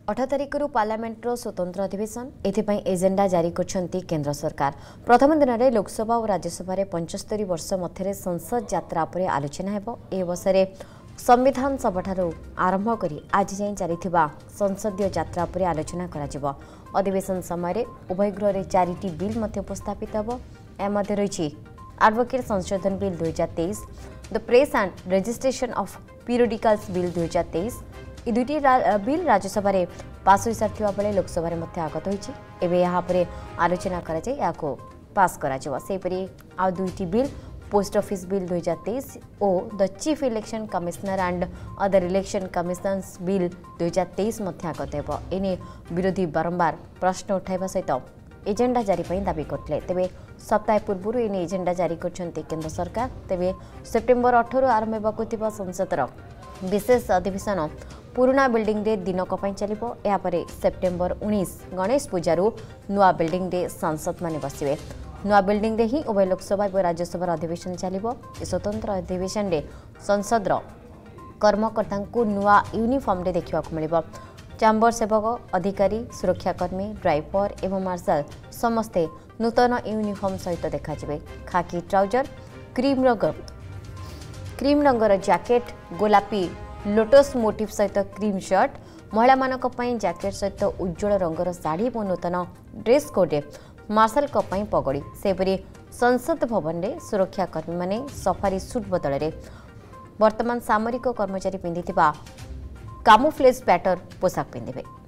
18 तारिख पार्लियामेंटर स्वतंत्र अधिवेशन एथिपाई एजेंडा जारी करछंती केंद्र सरकार। प्रथम दिन में लोकसभा और राज्यसभा 75 वर्ष मध्य संसद यात्रा पर आलोचना हेबो। ए अवसर संविधान सभा आरंभ करी आज जाए जारी संसदीय यात्रा पर आलोचना करा। अधिवेशन समय उभय गृह 4टी बिल उपस्थापित हेबो। एमध्ये रही एडवोकेट संशोधन bill 2023, the press and registration of periodicals bill 2023। ये दुईटी बिल राज्यसभा पास हो सारी बेले लोकसभा आगत होती आलोचना पास करपरी आ दुईटी बिल पोस्ट ऑफिस बिल 2023 और the chief election commissioner and other election commissioners bill 2023 आगत हो। एने विरोधी बारंबार प्रश्न उठाइबा सहित एजेंडा जारी दाबी करते। तेबे सप्ताह पूर्व एने एजेंडा जारी करछंती केंद्र सरकार। तेबे सेप्टेम्बर 18 आरंभ होगा संसदर विशेष अधिवेशन पुराना बिल्डिंग रे दिनक चलो। यापर सेप्टेम्बर 19 गणेश पूजारू नुआ बिल्डिंग रे सांसद माने बसिवे। नुआ बिल्डिंग रे ही उभय लोकसभा और राज्यसभा अधिवेशन चलो। स्वतंत्र अधिवेशन रे संसद कर्मकर्ता नुआ यूनिफॉर्म रे देखा मिल। चैम्बर सेवक, अधिकारी, सुरक्षाकर्मी, ड्राइवर एवं मार्शल समस्ते नूतन यूनिफॉर्म सहित देखा। खाकी ट्राउजर, क्रीम रंगर जैकेट, गोलापी लोटस मोटिव सहित क्रीम शर्ट, महिला मानक पई जैकेट सहित उज्जवल रंगर साड़ी और नूतन ड्रेस कोड मार्शल पगड़ी। सेपरी संसद भवन में सुरक्षाकर्मी माने सफारी सूट बदल में वर्तमान सामरिक कर्मचारी पिंधि कामुफ्लेज पैटर्न पोशाक पिंधे।